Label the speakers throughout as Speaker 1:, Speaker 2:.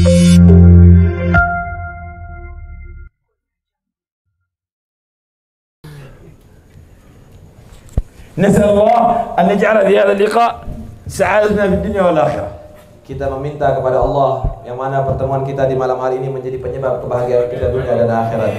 Speaker 1: نسأل الله أن يجعل في هذا اللقاء سعادتنا في الدنيا والآخرة.
Speaker 2: Kita meminta kepada Allah yang mana pertemuan kita di malam hari ini menjadi penyebab kebahagiaan kita dunia dan akhirat.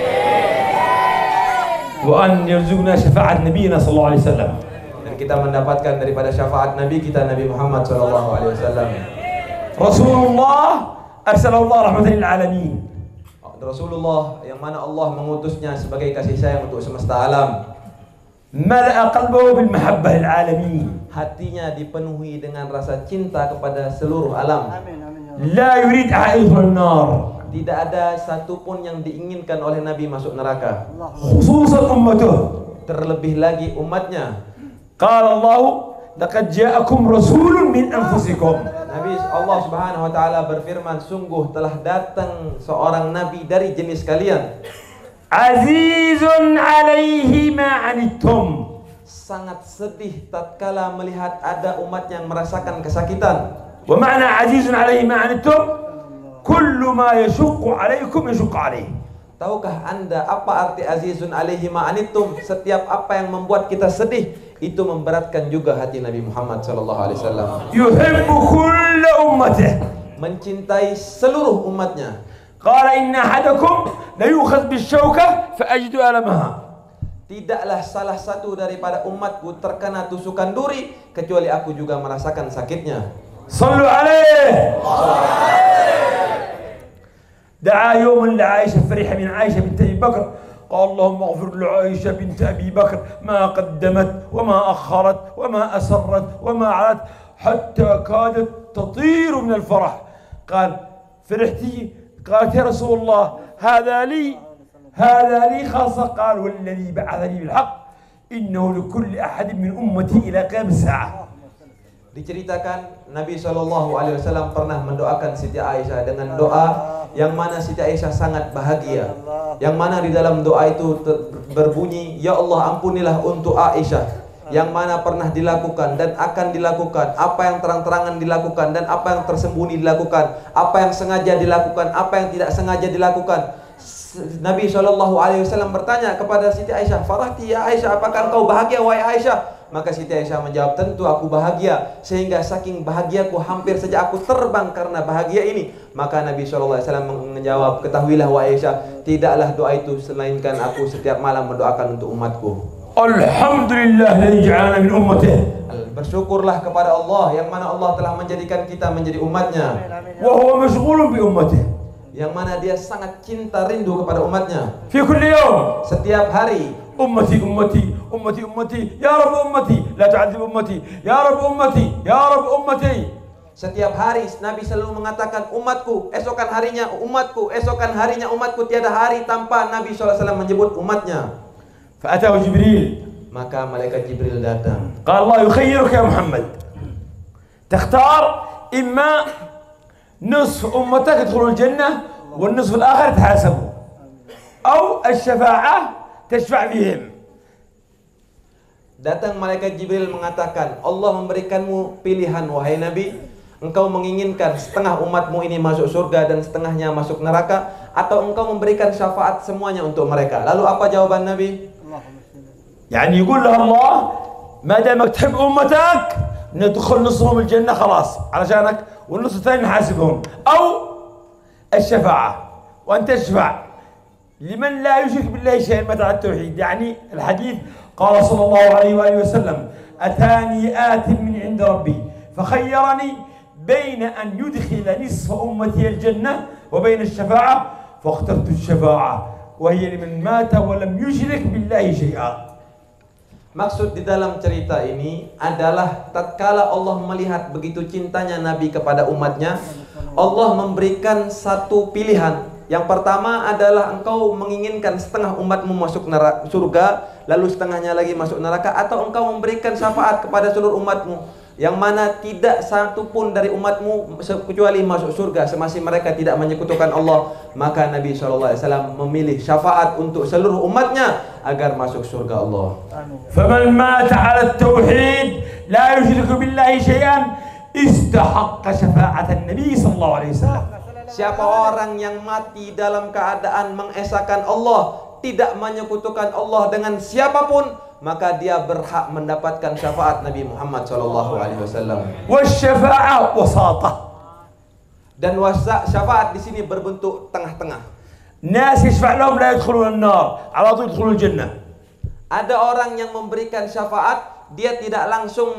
Speaker 1: وأن يرزقنا شفاعة نبينا صلى الله عليه وسلم.
Speaker 2: Dan kita mendapatkan daripada syafaat Nabi kita Nabi Muhammad sallallahu alaihi wasallam.
Speaker 1: Rasulullah arsalahu Allah rahmatan lil alamin.
Speaker 2: Rasulullah yang mana Allah mengutusnya sebagai kasih sayang untuk semesta alam.
Speaker 1: ملأ قلبه بالمحبة للعالمين.
Speaker 2: Hatinya dipenuhi dengan rasa cinta kepada seluruh alam.
Speaker 1: لا يريد أحد يدخل النار.
Speaker 2: Tidak ada satupun yang diinginkan oleh Nabi masuk neraka.
Speaker 1: خصوصا أمته.
Speaker 2: Terlebih lagi umatnya.
Speaker 1: قال الله لقد جاءكم رسول من أنفسكم.
Speaker 2: Nabi Allah Subhanahu wa taala berfirman, sungguh telah datang seorang nabi dari jenis kalian.
Speaker 1: Azizun alaihi ma anittum.
Speaker 2: Sangat sedih tatkala melihat ada umat yang merasakan kesakitan.
Speaker 1: Wa ma'na azizun alaihi ma anittum, kullu ma yashuqqu alaikum yashuqqu alaihi.
Speaker 2: Tahukah Anda apa arti azizun alaihi ma anittum? Setiap apa yang membuat kita sedih itu memberatkan juga hati Nabi Muhammad sallallahu alaihi wasallam.
Speaker 1: Yuhibbu kulla ummatihi.
Speaker 2: Mencintai seluruh umatnya.
Speaker 1: Qala inna ahadakum la yu'khadh bisyauka fa ajidu alamaha.
Speaker 2: Tidaklah salah satu daripada umatku terkena tusukan duri kecuali aku juga merasakan sakitnya.
Speaker 1: Sallu alaihi. Da'a yawman li'Aisha fariha min Aisha bint Abi Bakr. قال اللهم اغفر لعائشة بنت أبي بكر ما قدمت وما أخرت وما أسرت وما علت حتى كادت تطير من الفرح. قال فرحتي؟ قالت يا رسول الله هذا لي خاصة. قال والذي بعثني بالحق إنه لكل أحد من أمتي إلى قيام الساعة.
Speaker 2: Diceritakan Nabi SAW pernah mendoakan Siti Aisyah dengan doa yang mana Siti Aisyah sangat bahagia, yang mana di dalam doa itu berbunyi, ya Allah ampunilah untuk Aisyah, yang mana pernah dilakukan dan akan dilakukan, apa yang terang-terangan dilakukan dan apa yang tersembunyi dilakukan, apa yang sengaja dilakukan, apa yang tidak sengaja dilakukan. Nabi SAW bertanya kepada Siti Aisyah, farahti ya Aisyah, apakah engkau bahagia wahai Aisyah? Maka Siti Aisyah menjawab, tentu aku bahagia, sehingga saking bahagiaku hampir saja aku terbang karena bahagia ini. Maka Nabi SAW menjawab, ketahuilah wahai Aisyah, tidaklah doa itu selainkan aku setiap malam mendoakan untuk umatku.
Speaker 1: Alhamdulillah alladzi ja'alana min ummatihi.
Speaker 2: Bersyukurlah kepada Allah yang mana Allah telah menjadikan kita menjadi umatnya.
Speaker 1: Wa huwa mashghulun bi ummatihi.
Speaker 2: Yang mana dia sangat cinta rindu kepada umatnya.
Speaker 1: Fi kulli yawm.
Speaker 2: Setiap hari.
Speaker 1: Ummati ummati ummati ummati ya Rabb ummati la tu'adzib ummati ya Rabb ummati ya Rabb ummati.
Speaker 2: Setiap hari Nabi selalu mengatakan umatku, esokan harinya umatku, esokan harinya umatku. Tiada hari tanpa Nabi SAW menyebut umatnya.
Speaker 1: Fa'atahu Jibril.
Speaker 2: Maka malaikat Jibril datang.
Speaker 1: Qala Allah yukhayyiruka ya Muhammad. Takhtar imma نصف أمتك يدخلون الجنة والنصف الآخر يتحاسبوا أو الشفاعة تشفع فيهم.
Speaker 2: Datang malaikat Jibril mengatakan, Allah memberikanmu pilihan wahai Nabi, engkau menginginkan setengah umatmu ini masuk surga dan setengahnya masuk neraka, atau engkau memberikan syafaat semuanya untuk mereka. Lalu apa jawaban Nabi?
Speaker 1: يعني يقول له الله ما دامك تحب أمتك ندخل نصهم الجنة خلاص علشانك والنص الثاني نحاسبهم، أو الشفاعة وأن تشفع لمن لا يشرك بالله شيئا متى التوحيد. يعني الحديث قال صلى الله عليه وآله وسلم أتاني آت من عند ربي فخيرني بين أن يدخل نصف أمتي الجنة وبين الشفاعة فاخترت الشفاعة وهي لمن مات ولم يشرك بالله شيئا.
Speaker 2: Maksud di dalam cerita ini adalah tatkala Allah melihat begitu cintanya Nabi kepada umatnya, Allah memberikan satu pilihan. Yang pertama adalah engkau menginginkan setengah umatmu masuk surga, lalu setengahnya lagi masuk neraka, atau engkau memberikan syafaat kepada seluruh umatmu, yang mana tidak satu pun dari umatmu kecuali masuk surga semasa mereka tidak menyekutukan Allah. Maka Nabi SAW memilih syafaat untuk seluruh umatnya agar masuk surga Allah.
Speaker 1: فمن مات على التوحيد لا يشرك بالله شيئا استحق شفاعة النبي صلى الله عليه وسلم.
Speaker 2: Siapa orang yang mati dalam keadaan mengesahkan Allah, tidak menyekutukan Allah dengan siapapun, maka dia berhak mendapatkan syafaat Nabi Muhammad SAW.
Speaker 1: والشفاعة وساطة.
Speaker 2: Dan syafaat di sini berbentuk tengah-tengah.
Speaker 1: ناس يشفع لهم لا يدخلون النار على طول يدخلون الجنة.
Speaker 2: Ada orang yang memberikan syafaat, dia tidak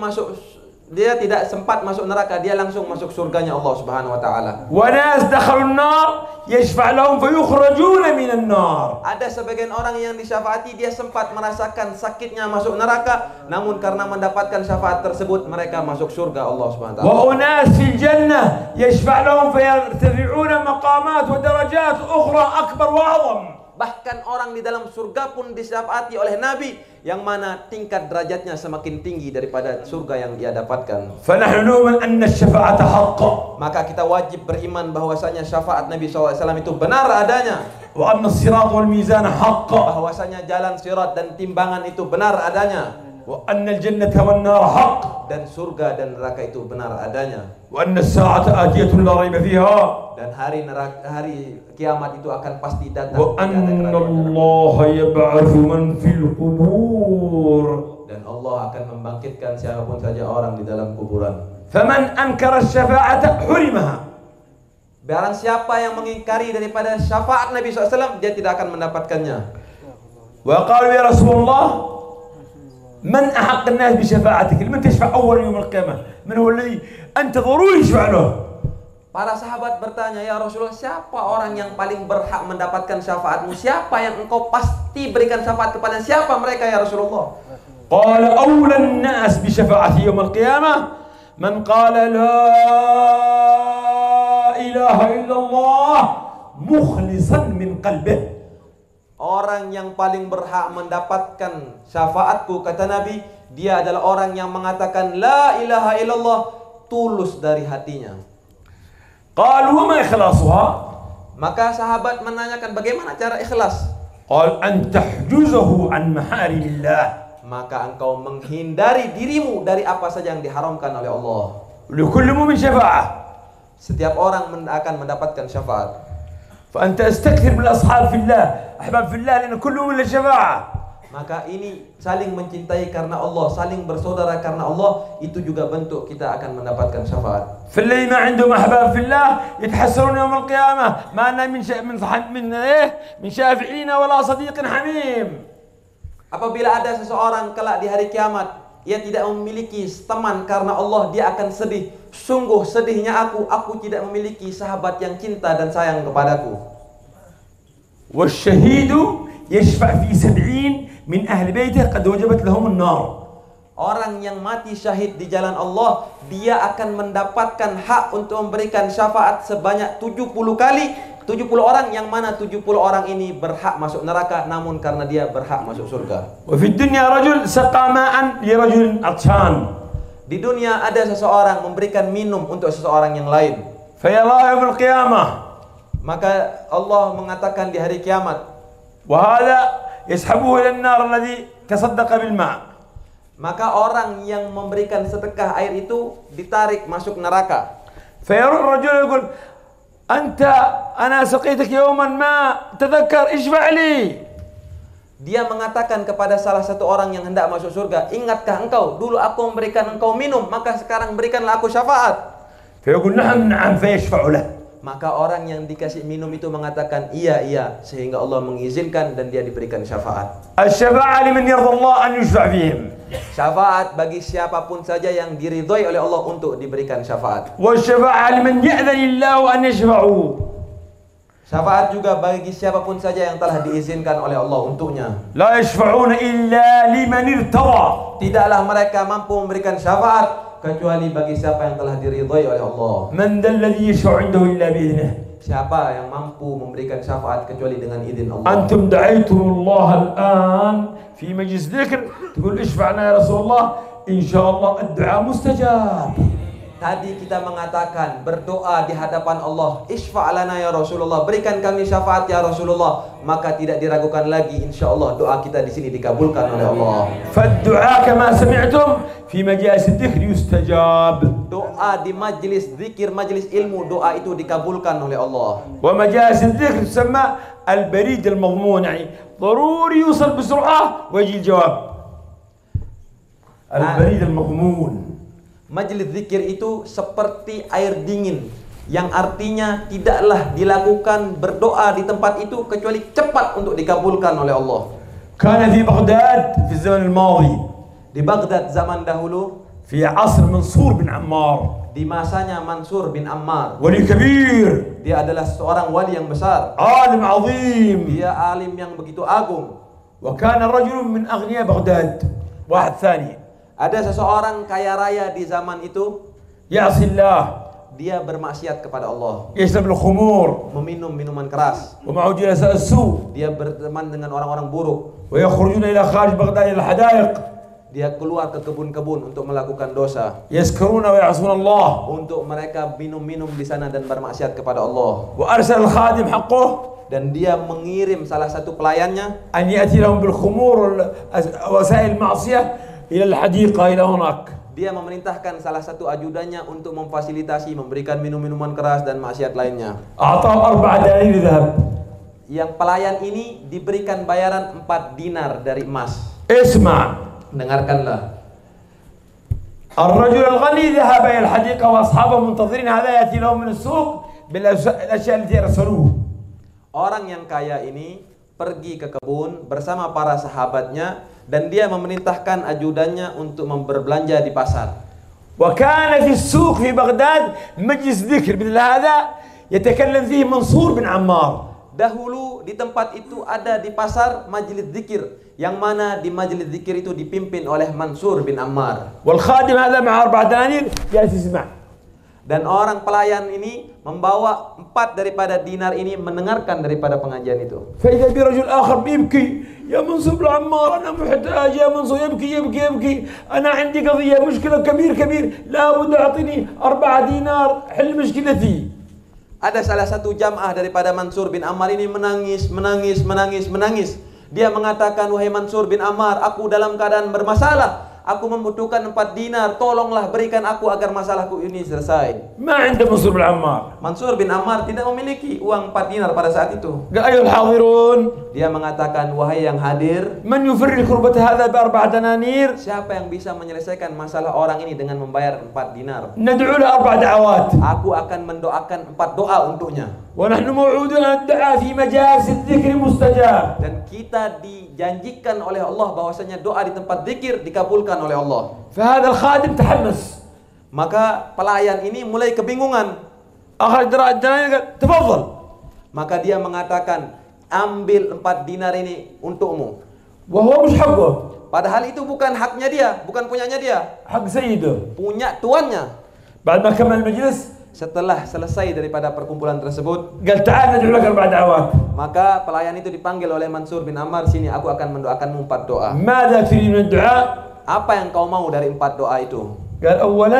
Speaker 2: sempat masuk neraka, dia langsung masuk surganya Allah Subhanahu wa taala.
Speaker 1: وناس دخلوا النار يشفع لهم فيخرجون من النار.
Speaker 2: Ada sebagian orang yang disyafaati, dia sempat merasakan sakitnya masuk neraka, namun karena mendapatkan syafaat tersebut mereka masuk surga Allah Subhanahu wa taala.
Speaker 1: وأناس في الجنة يشفع لهم فيرتفعون مقامات ودرجات أخرى أكبر وأعظم.
Speaker 2: Bahkan orang di dalam surga pun disyafaati oleh Nabi, yang mana tingkat derajatnya semakin tinggi daripada surga yang dia dapatkan.
Speaker 1: فنحن نؤمن أن الشفاعة حق.
Speaker 2: Maka kita wajib beriman bahwasanya syafaat Nabi SAW itu benar adanya.
Speaker 1: وأن الصراط والميزان حق.
Speaker 2: Bahwasanya jalan sirat dan timbangan itu benar adanya.
Speaker 1: وأن الجنة والنار حق.
Speaker 2: Dan surga dan neraka itu benar adanya.
Speaker 1: وأن الساعة آتية لا ريب فيها.
Speaker 2: Dan hari kiamat itu akan pasti datang.
Speaker 1: وأن الله يبعث من في القبور.
Speaker 2: Dan Allah akan membangkitkan siapapun saja orang di dalam kuburan.
Speaker 1: فمن أنكر الشفاعة حرمها.
Speaker 2: Barang siapa yang mengingkari daripada syafaat Nabi SAW, dia tidak akan mendapatkannya.
Speaker 1: وقالوا يا رسول الله من أحق الناس بشفاعتك؟ من تشفع أول يوم القيامة؟ من هو الذي أنت ضروري يشفع له؟
Speaker 2: Para sahabat bertanya, ya Rasulullah, siapa orang yang paling berhak mendapatkan syafaatmu? Siapa yang engkau pasti berikan syafaat kepada? Siapa mereka ya Rasulullah?
Speaker 1: قال أولى الناس بشفاعتي يوم القيامة من قال لا إله إلا الله مخلصا من قلبه.
Speaker 2: Orang yang paling berhak mendapatkan syafaatku, kata Nabi, dia adalah orang yang mengatakan la ilaha illallah tulus dari hatinya.
Speaker 1: قالوا وما إخلاصها؟
Speaker 2: Maka sahabat menanyakan bagaimana cara ikhlas?
Speaker 1: قال أن تحجزه عن محارم الله.
Speaker 2: Maka engkau menghindari dirimu dari apa saja yang diharamkan oleh Allah.
Speaker 1: لكل مؤمن شفاعة.
Speaker 2: Setiap orang akan mendapatkan syafaat.
Speaker 1: فأنت استكثر بالأصحاب في الله، أحباب في الله، لأن كل مؤمن له شفاعة.
Speaker 2: Maka ini saling mencintai karena Allah, saling bersaudara karena Allah, itu juga bentuk kita akan mendapatkan syafaat.
Speaker 1: فالذين ما عندهم أحباب في الله يتحسرون يوم القيامة ما أنا من شافعين ولا صديق حميم.
Speaker 2: Apabila ada seseorang kelak di hari kiamat, ia tidak memiliki teman karena Allah, dia akan sedih. Sungguh sedihnya aku tidak memiliki sahabat yang cinta dan sayang kepadaku.
Speaker 1: والشهيد يشفع في 70 من أهل بيته قد وجبت لهم النار.
Speaker 2: Orang yang mati syahid di jalan Allah, dia akan mendapatkan hak untuk memberikan syafaat sebanyak 70 kali. 70 orang, yang mana 70 orang ini berhak masuk neraka, namun karena dia berhak masuk surga.
Speaker 1: وفي الدنيا رجل سقى ماء لرجل عطشان.
Speaker 2: Di dunia ada seseorang memberikan minum untuk seseorang yang lain.
Speaker 1: فيرى يوم القيامة.
Speaker 2: Maka Allah mengatakan di hari kiamat,
Speaker 1: وهذا يسحبه إلى النار الذي تصدق بالماء.
Speaker 2: maka orang yang memberikan sedekah air itu ditarik masuk neraka.
Speaker 1: فيرى الرجل يقول أنا سقيتك يوما ما تذكر اشفع لي.
Speaker 2: Dia mengatakan kepada salah satu orang yang hendak masuk surga, ingatkah engkau dulu aku memberikan engkau minum, maka sekarang berikanlah aku syafaat.
Speaker 1: فيقول نعم نعم فيشفع له.
Speaker 2: Maka orang yang dikasih minum itu mengatakan iya, sehingga Allah mengizinkan dan dia diberikan syafaat.
Speaker 1: الشفاعة لمن يرضى الله أن يشفع فيهم.
Speaker 2: Syafaat bagi siapapun saja yang diridhoi oleh Allah untuk diberikan syafaat.
Speaker 1: والشفاعة لمن يأذن الله أن يشفعوا.
Speaker 2: Syafaat juga bagi siapapun saja yang telah diizinkan oleh Allah untuknya.
Speaker 1: لا يشفعون إلا لمن ارتضى.
Speaker 2: Tidaklah mereka mampu memberikan syafaat kecuali bagi siapa yang telah diridhoi oleh Allah.
Speaker 1: من ذا الذي يشفع عنده إلا بإذنه.
Speaker 2: Siapa yang mampu memberikan syafaat kecuali dengan izin Allah.
Speaker 1: أنتم دعيتم الله الآن في مجلس ذكر تقول اشفعنا يا رسول الله، إن شاء الله الدعاء مستجاب.
Speaker 2: Tadi kita mengatakan berdoa di hadapan Allah, isfa'lana ya Rasulullah, berikan kami syafaat ya Rasulullah, maka tidak diragukan lagi, insya Allah doa kita di sini dikabulkan oleh Allah.
Speaker 1: فالدعاء كما سمعتم في مجالس الذكر يستجاب.
Speaker 2: doa di majlis zikir, majlis ilmu, doa itu dikabulkan oleh Allah.
Speaker 1: ومجالس الذكر تسمى البريد المضمون، يعني ضروري يوصل بسرعة ويجي الجواب. البريد المضمون.
Speaker 2: Majlis zikir itu seperti air dingin, yang artinya tidaklah dilakukan berdoa di tempat itu kecuali cepat untuk dikabulkan oleh Allah.
Speaker 1: كان في بغداد في الزمن الماضي.
Speaker 2: Di Baghdad zaman dahulu,
Speaker 1: في عصر منصور بن عمار.
Speaker 2: di masanya Mansur bin Ammar.
Speaker 1: ولي كبير.
Speaker 2: Dia adalah seorang wali yang besar.
Speaker 1: عالم عظيم.
Speaker 2: Dia alim yang begitu agung.
Speaker 1: وكان رجل من أغنياء بغداد. واحد ثاني.
Speaker 2: Ada seseorang kaya raya di zaman itu,
Speaker 1: يعصي الله.
Speaker 2: dia bermaksiat kepada Allah,
Speaker 1: يشرب الخمور.
Speaker 2: meminum minuman keras,
Speaker 1: ومعه جلساء السوء.
Speaker 2: dia berteman dengan orang-orang buruk,
Speaker 1: ويخرجون إلى خارج بغداد إلى الحدائق.
Speaker 2: dia keluar ke kebun-kebun untuk melakukan dosa,
Speaker 1: يسكرون ويعصون الله.
Speaker 2: untuk mereka minum-minum di sana dan bermaksiat kepada Allah.
Speaker 1: وأرسل الخادم حقه
Speaker 2: Dan dia mengirim salah satu pelayannya
Speaker 1: أن يأتي لهم بالخمور ووسائل المعصية إلى الحديقة إلى هناك.
Speaker 2: dia memerintahkan salah satu ajudannya untuk memfasilitasi memberikan minum-minuman keras dan maksiat lainnya.
Speaker 1: أعطاه 4 دنانير ذهب.
Speaker 2: Yang pelayan ini diberikan bayaran 4 dinar dari emas.
Speaker 1: اسمع.
Speaker 2: Dengarkanlah.
Speaker 1: الرجل الغني ذهب إلى الحديقة وأصحابه منتظرين هذا يأتي لهم من السوق بالأشياء التي أرسلوه.
Speaker 2: Orang yang kaya ini pergi ke kebun bersama para sahabatnya dan dia memerintahkan ajudannya untuk berbelanja di pasar.
Speaker 1: وكان في السوق في بغداد مجلس ذكر مثل هذا يتكلم فيه منصور بن عمار.
Speaker 2: Dahulu di tempat itu ada di pasar majelis zikir, yang mana di majelis zikir itu dipimpin oleh Mansur bin Ammar.
Speaker 1: والخادم هذا مع 4 دنانير جالس يسمع.
Speaker 2: Dan orang pelayan ini membawa 4 daripada dinar ini mendengarkan daripada pengajian itu.
Speaker 1: فإذا برجل آخر بيبكي يا منصور بن عمار أنا محتاج يا منصور يبكي يبكي يبكي أنا عندي قضية مشكلة كبير لابد أعطيني 4 دينار حل مشكلتي.
Speaker 2: Ada salah satu jamaah daripada Mansur bin Ammar ini menangis. Dia mengatakan, wahai Mansur bin Ammar, aku dalam keadaan bermasalah. Aku membutuhkan 4 dinar. Tolonglah berikan aku agar masalahku ini selesai.
Speaker 1: ما عنده منصور بن عمار.
Speaker 2: Mansur bin Ammar tidak memiliki uang 4 dinar pada saat itu.
Speaker 1: قال أيها الحاضرون
Speaker 2: Dia mengatakan, wahai yang hadir,
Speaker 1: من يفرج كربة هذا ب4 دنانير؟
Speaker 2: siapa yang bisa menyelesaikan masalah orang ini dengan membayar 4 dinar?
Speaker 1: ندعو له 4 دعوات.
Speaker 2: Aku akan mendoakan 4 doa untuknya.
Speaker 1: ونحن موعودون أن الدعاء في مجالس الذكر مستجاب.
Speaker 2: Dan kita dijanjikan oleh Allah bahwasanya doa di tempat zikir dikabulkan oleh Allah.
Speaker 1: فهذا الخادم تحمس.
Speaker 2: Maka pelayan ini mulai kebingungan.
Speaker 1: أخرج الدنانير قال تفضل.
Speaker 2: Maka dia mengatakan, ambil 4 dinar ini untukmu.
Speaker 1: وهو مش حقه.
Speaker 2: Padahal itu bukan haknya dia, bukan punyanya dia,
Speaker 1: حق سيده.
Speaker 2: punya tuannya.
Speaker 1: بعد ما كمل المجلس
Speaker 2: Setelah selesai daripada perkumpulan tersebut,
Speaker 1: قال تعال ندعو لك 4 دعوات.
Speaker 2: maka pelayan itu dipanggil oleh Mansur bin Ammar, sini aku akan mendoakanmu 4 doa.
Speaker 1: ماذا تريد من الدعاء؟
Speaker 2: Apa yang kau mau dari 4 doa itu?
Speaker 1: قال أولا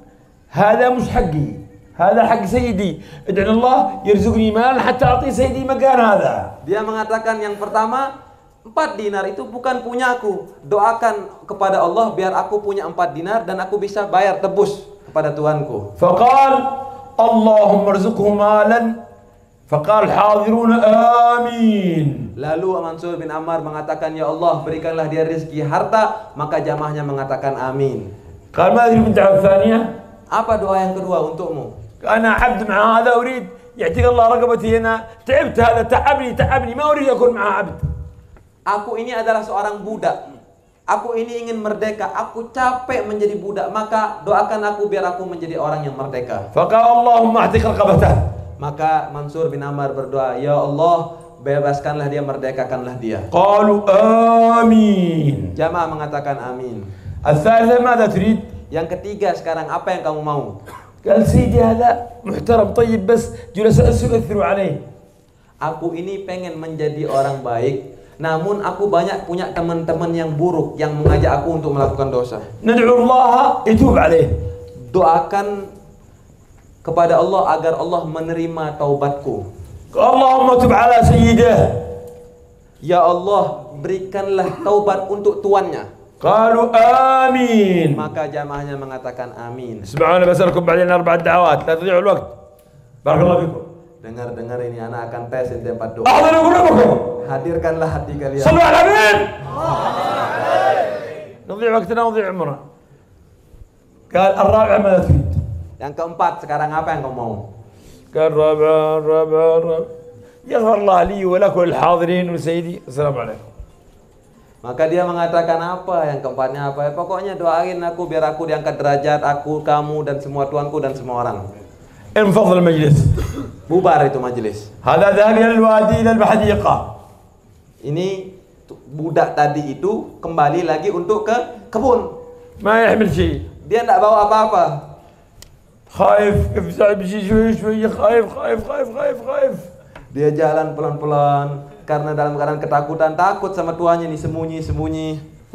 Speaker 1: هذا مش حقي، هذا حق سيدي، ادعو الله يرزقني مال حتى أعطي سيدي مكان هذا.
Speaker 2: Dia mengatakan yang pertama, 4 dinar itu bukan punyaku. Doakan kepada Allah biar aku punya 4 dinar dan aku bisa bayar tebus kepada Tuanku.
Speaker 1: فقال اللهم ارزقه مالا فقال الحاضرون آمين.
Speaker 2: Lalu Mansur bin Ammar mengatakan, ya Allah berikanlah dia rezeki harta, maka jamaahnya mengatakan amin.
Speaker 1: قال ما أدري من الدعوة الثانية؟
Speaker 2: Apa doa yang kedua untukmu?
Speaker 1: أنا عبد مع هذا أريد يعتق الله رقبتي، أنا تعبت هذا تعبني ما أريد أكون معه عبد.
Speaker 2: Aku ini adalah seorang budak. Aku ini ingin merdeka. Aku capek menjadi budak. Maka doakan aku biar aku menjadi orang yang merdeka.
Speaker 1: فقال اللهم اعتق رقبته.
Speaker 2: Maka Mansur bin Ammar berdoa, ya Allah bebaskanlah dia, merdekakanlah dia.
Speaker 1: قالوا آمين.
Speaker 2: Jamaah mengatakan amin.
Speaker 1: الثالثة ماذا تريد؟
Speaker 2: Yang ketiga sekarang, apa yang kamu mau?
Speaker 1: قال سيدي هذا محترم طيب بس جلساء السوء يؤثروا عليه.
Speaker 2: Aku ini pengen menjadi orang baik, namun aku banyak punya teman-teman yang buruk yang mengajak aku untuk melakukan dosa.
Speaker 1: ندعو الله يتوب عليه.
Speaker 2: Doakan kepada Allah agar Allah menerima taubatku.
Speaker 1: اللهم تب على سيده.
Speaker 2: Ya Allah, berikanlah taubat untuk tuannya.
Speaker 1: قالوا آمين.
Speaker 2: Maka jamaahnya mengatakan amin.
Speaker 1: اسمعوا أنا بسألكم بعدين 4 دعوات لا تضيعوا الوقت. بارك الله فيكم.
Speaker 2: Dengar ini anak akan tes di tempat doa.
Speaker 1: أحضروا قلوبكم.
Speaker 2: Hadirkanlah hati kalian.
Speaker 1: صلوا على النبي. نضيع وقتنا ونضيع عمرنا. قال الرابع ماذا تريد؟
Speaker 2: Yang keempat, sekarang apa yang kau mau?
Speaker 1: قال الرابع يغفر الله لي ولكم الحاضرين وسيدي السلام عليكم.
Speaker 2: Maka dia mengatakan apa? Yang keempatnya apa? Pokoknya doain aku biar aku diangkat derajat, aku, kamu dan semua tuanku dan semua orang.
Speaker 1: انفض المجلس.
Speaker 2: Bubar itu majelis.
Speaker 1: هذا ذهب إلى الوادي إلى الحديقة.
Speaker 2: Ini budak tadi itu kembali lagi untuk ke kebun.
Speaker 1: ما يحمل شيء.
Speaker 2: Dia tidak bawa apa-apa.
Speaker 1: خايف كيف بيمشي شوي خايف.
Speaker 2: Dia jalan pelan-pelan karena dalam keadaan ketakutan, takut sama tuannya nih, sembunyi.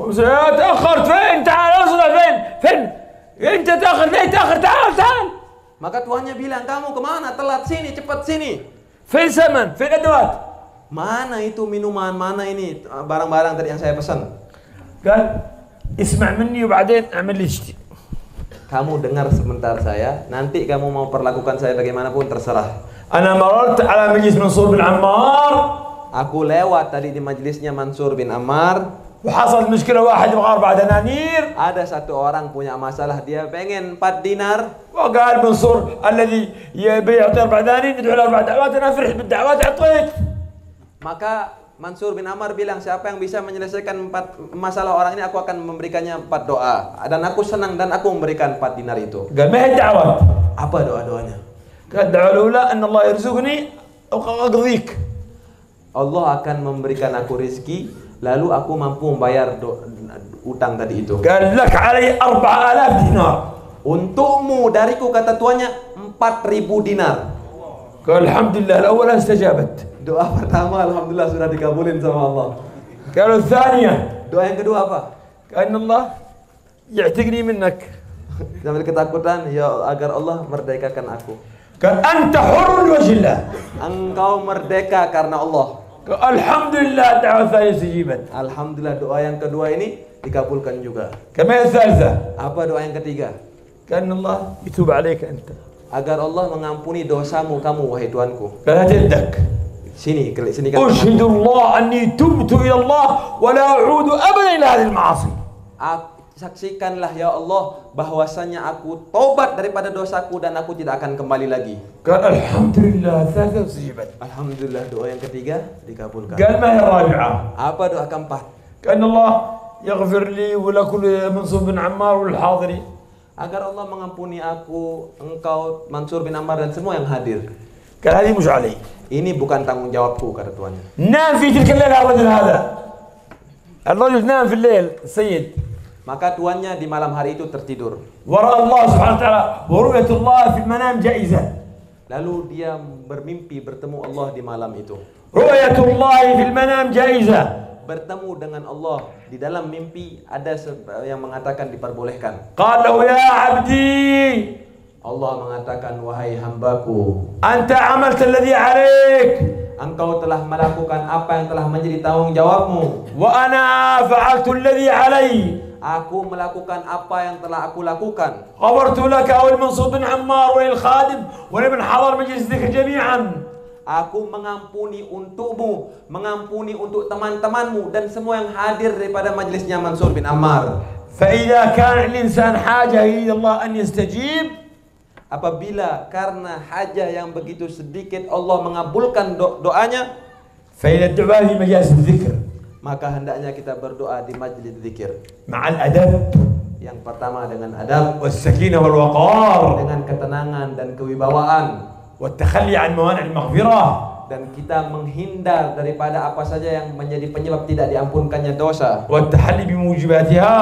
Speaker 1: تأخرت فين؟ تعال اصبر فين؟ انت تأخر ليه؟ تعال.
Speaker 2: Maka tuannya bilang, kamu kemana? Telat, sini, cepat sini.
Speaker 1: فين سمن؟ فين أدوات؟
Speaker 2: Mana itu minuman? Mana ini barang-barang tadi yang saya pesan?
Speaker 1: قال اسمع مني وبعدين اعمل لي شتي.
Speaker 2: Kamu dengar sebentar saya, nanti kamu mau perlakukan saya bagaimanapun terserah.
Speaker 1: أنا مررت على مجلس منصور بن عمار.
Speaker 2: Aku lewat tadi di majelisnya Mansur bin Ammar.
Speaker 1: وحصلت مشكلة واحد يبغى 4 دنانير.
Speaker 2: Ada satu orang punya masalah, dia pengen 4 dinar.
Speaker 1: وقال منصور الذي يعطي 4 دنانير ندعو له 4 دعوات. أنا فرحت بالدعوات أعطيت.
Speaker 2: Maka Mansur bin Ammar bilang, siapa yang bisa menyelesaikan 4 masalah orang ini, aku akan memberikannya 4 doa. Dan aku senang dan aku memberikan 4 dinar itu.
Speaker 1: قال ما هي الدعوات؟
Speaker 2: Apa doa-doanya?
Speaker 1: قال الدعوة الأولى أن الله يرزقني أو أقضيك.
Speaker 2: Allah akan memberikan aku rizki, lalu aku mampu membayar utang tadi itu.
Speaker 1: قال لك علي 4000 دينار.
Speaker 2: Untukmu dariku, kata tuannya, 4000 dinar.
Speaker 1: قال الحمد لله الأولى استجابت.
Speaker 2: Doa pertama alhamdulillah sudah dikabulin sama Allah.
Speaker 1: قالوا الثانية.
Speaker 2: Doa yang kedua apa?
Speaker 1: قال إن الله يعتقني منك.
Speaker 2: Sambil ketakutan, ya agar Allah merdekakan aku.
Speaker 1: قال أنت حر لوجه الله.
Speaker 2: Engkau merdeka karena Allah.
Speaker 1: قال الحمد لله الدعوة الثانية استجيبت.
Speaker 2: Alhamdulillah doa yang kedua ini dikabulkan juga.
Speaker 1: كما هي الثالثة.
Speaker 2: Apa doa yang ketiga?
Speaker 1: قال إن الله يتوب عليك أنت.
Speaker 2: Agar Allah mengampuni dosamu kamu, wahai Tuanku.
Speaker 1: قال هات يدك.
Speaker 2: Sini kan.
Speaker 1: أشهد الله أني تبت إلى الله ولا أعود أبدا إلى هذه المعاصي.
Speaker 2: Saksikanlah ya Allah bahwasanya aku tobat daripada dosaku dan aku tidak akan kembali lagi.
Speaker 1: قال الحمد لله الثالثة استجيبت.
Speaker 2: Alhamdulillah doa yang ketiga dikabulkan.
Speaker 1: قال ما هي الرابعة؟
Speaker 2: Apa doa keempat?
Speaker 1: قال الله يغفر لي ولكل منصور بن عمار والحاضرين.
Speaker 2: Agar Allah mengampuni aku, engkau, Mansur bin Ammar dan semua yang hadir.
Speaker 1: قال هذه مش علي.
Speaker 2: Ini bukan tanggung jawabku, kata tuannya.
Speaker 1: نام في تلك الليلة الرجل هذا. الرجل نام في الليل السيد.
Speaker 2: Maka tuannya di malam hari itu tertidur.
Speaker 1: ورأى الله سبحانه وتعالى ورؤية الله في المنام جائزة.
Speaker 2: Lalu dia bermimpi bertemu Allah di malam itu.
Speaker 1: رؤية الله في المنام جائزة.
Speaker 2: Bertemu dengan Allah di dalam mimpi ada yang mengatakan diperbolehkan.
Speaker 1: قال له يا عبدي.
Speaker 2: Allah mengatakan, wahai hambaku,
Speaker 1: أنت عملت الذي عليك.
Speaker 2: engkau telah melakukan apa yang telah menjadi tanggung jawabmu.
Speaker 1: وأنا فعلت الذي علي.
Speaker 2: Aku melakukan apa yang telah aku lakukan.
Speaker 1: غفرت لك ولمنصور بن عمار وللخادم ولمن حضر مجلس الذكر جميعا.
Speaker 2: Aku mengampuni untukmu, mengampuni untuk teman-temanmu dan semua yang hadir daripada majelisnya Mansur bin Ammar.
Speaker 1: فإذا كان الإنسان حاجة إلى الله أن يستجيب.
Speaker 2: Apabila karena hajah yang begitu sedikit Allah mengabulkan doanya,
Speaker 1: فإذا الدعاء في مجالس الذكر.
Speaker 2: maka hendaknya kita berdoa di majelis zikir.
Speaker 1: مع الأدب.
Speaker 2: Yang pertama dengan adab,
Speaker 1: والسكينة والوقار.
Speaker 2: dengan ketenangan dan kewibawaan,
Speaker 1: والتخلي عن موانع المغفرة.
Speaker 2: dan kita menghindar daripada apa saja yang menjadi penyebab tidak diampunkannya dosa,
Speaker 1: والتحلي بموجباتها.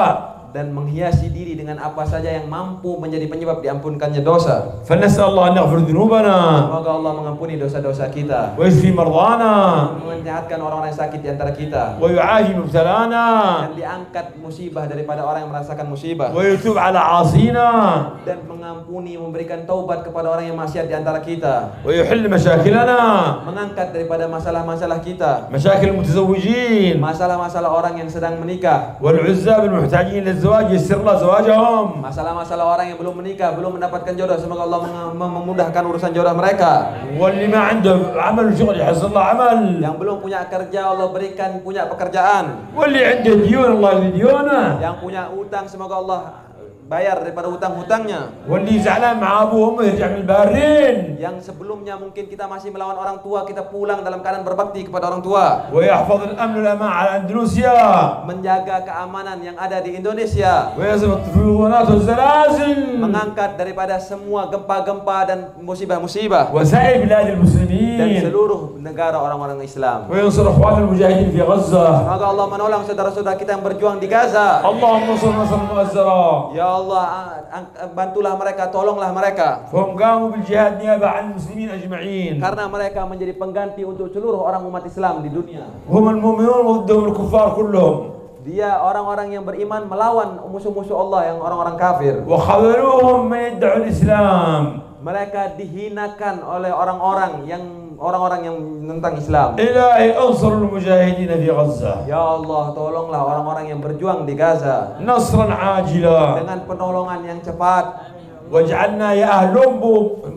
Speaker 2: dan menghiasi diri dengan apa saja yang mampu menjadi penyebab diampunkannya dosa.
Speaker 1: فنسأل الله أن يغفر ذنوبنا
Speaker 2: Semoga Allah mengampuni dosa-dosa kita,
Speaker 1: ويشفي مرضانا
Speaker 2: menyehatkan orang-orang yang sakit di antara kita,
Speaker 1: ويعافي مبتلانا
Speaker 2: dan diangkat musibah daripada orang yang merasakan musibah,
Speaker 1: ويتوب على عاصينا
Speaker 2: dan mengampuni, memberikan taubat kepada orang yang maksiat di antara kita,
Speaker 1: ويحل مشاكلنا
Speaker 2: mengangkat daripada masalah-masalah kita,
Speaker 1: مشاكل المتزوجين
Speaker 2: masalah-masalah orang yang sedang menikah,
Speaker 1: والعزاب المحتاجين للزواج يسر الله زواجهم
Speaker 2: masalah-masalah orang yang belum menikah, belum mendapatkan jodoh. Semoga Allah memudahkan urusan jodoh mereka.
Speaker 1: واللي ما عنده عمل وشغل يحصل له عمل
Speaker 2: Yang belum punya kerja, Allah berikan punya pekerjaan.
Speaker 1: واللي عنده ديون الله يقضي ديونه
Speaker 2: Yang punya utang, semoga Allah bayar daripada hutang-hutangnya.
Speaker 1: واللي زعلان مع ابوه وامه يرجع من البارين
Speaker 2: Yang sebelumnya mungkin kita masih melawan orang tua, kita pulang dalam keadaan berbakti kepada orang tua.
Speaker 1: ويحفظ الامن والامان على اندونيسيا
Speaker 2: Menjaga keamanan yang ada di Indonesia.
Speaker 1: ويزبط الفيضانات والزلازل
Speaker 2: Mengangkat daripada semua gempa-gempa dan musibah-musibah,
Speaker 1: وسائر بلاد
Speaker 2: dan
Speaker 1: المسلمين
Speaker 2: seluruh negara orang-orang Islam.
Speaker 1: وينصر اخوان المجاهدين في غزه
Speaker 2: Semoga Allah menolong saudara-saudara kita yang berjuang di Gaza.
Speaker 1: اللهم انصر نصرا مؤزرا
Speaker 2: Ya Allah, bantulah mereka, tolonglah mereka.
Speaker 1: فهم قاموا بالجهاد نيابه عن المسلمين اجمعين
Speaker 2: Karena mereka menjadi pengganti untuk seluruh orang umat Islam di dunia.
Speaker 1: هم المؤمنون وضدهم الكفار كلهم
Speaker 2: Dia orang-orang yang beriman melawan musuh-musuh Allah yang orang-orang kafir.
Speaker 1: وخذلوهم من يدعوا الاسلام
Speaker 2: Mereka dihinakan oleh orang-orang yang menentang Islam.
Speaker 1: إلهي انصر المجاهدين في غزة
Speaker 2: Ya Allah, tolonglah orang-orang yang berjuang di Gaza
Speaker 1: نصرا عاجلا
Speaker 2: dengan penolongan yang cepat.
Speaker 1: واجعلنا يا أهل لومبوك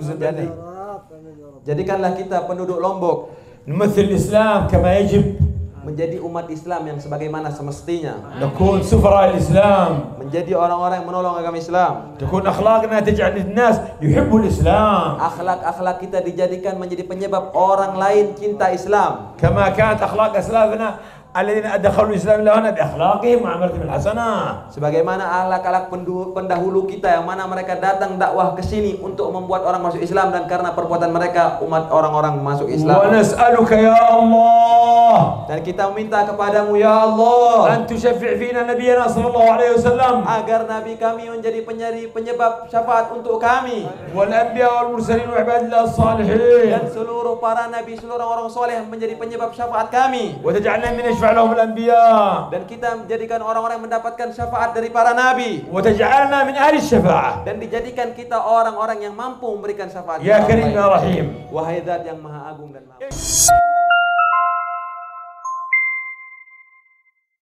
Speaker 2: Jadikanlah kita penduduk Lombok
Speaker 1: نمثل الإسلام كما يجب
Speaker 2: menjadi umat Islam yang sebagaimana semestinya,
Speaker 1: نكون سفراء الإسلام
Speaker 2: menjadi orang-orang yang menolong agama Islam.
Speaker 1: تكون أخلاقنا تجعل الناس يحبوا الإسلام
Speaker 2: Akhlak-akhlak kita dijadikan menjadi penyebab orang lain cinta Islam.
Speaker 1: كما كانت أخلاق أسلافنا الذين أدخلوا الإسلام إلى هنا بأخلاقهم وعملتهم الحسنة
Speaker 2: Sebagaimana akhlak-akhlak pendahulu kita yang mana mereka datang dakwah ke sini untuk membuat orang masuk Islam, dan karena perbuatan mereka umat orang-orang masuk Islam.
Speaker 1: ونسألك يا الله
Speaker 2: Dan kita minta kepadamu ya Allah
Speaker 1: أن تشفع فينا نبينا صلى الله عليه وسلم
Speaker 2: agar Nabi kami menjadi penyebab syafaat untuk kami,
Speaker 1: والأنبياء والمرسلين وعباد الله الصالحين
Speaker 2: dan seluruh para nabi, seluruh orang soleh menjadi penyebab syafaat kami,
Speaker 1: وتجعلنا من يشفع لهم الأنبياء
Speaker 2: dan kita menjadikan orang-orang yang mendapatkan syafaat dari para nabi,
Speaker 1: وتجعلنا من أهل الشفاعة
Speaker 2: dan dijadikan kita orang-orang yang mampu memberikan syafaat.
Speaker 1: يا كريم يا رحيم
Speaker 2: Wahai Zat yang Maha Agung dan Maha